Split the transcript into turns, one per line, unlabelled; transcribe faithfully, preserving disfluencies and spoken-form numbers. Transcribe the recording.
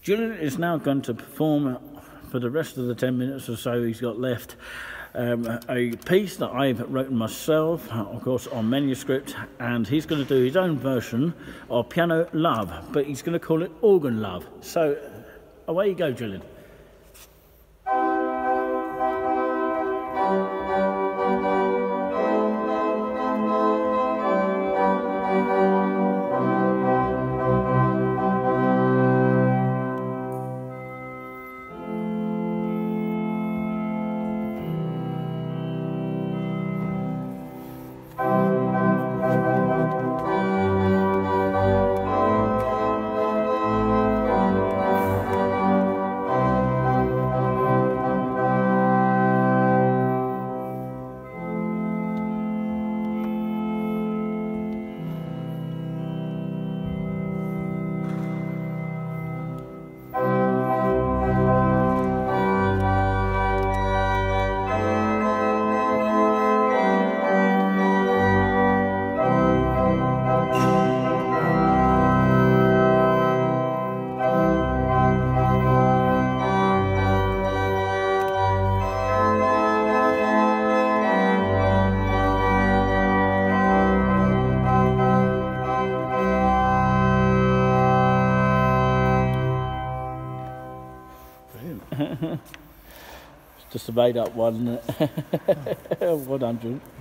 Julien is now going to perform for the rest of the ten minutes or so he's got left um, a piece that I've written myself, of course on manuscript, and he's going to do his own version of Piano Love, but he's going to call it Organ Love. So away you go, Julien. It's just a made up one. one hundred.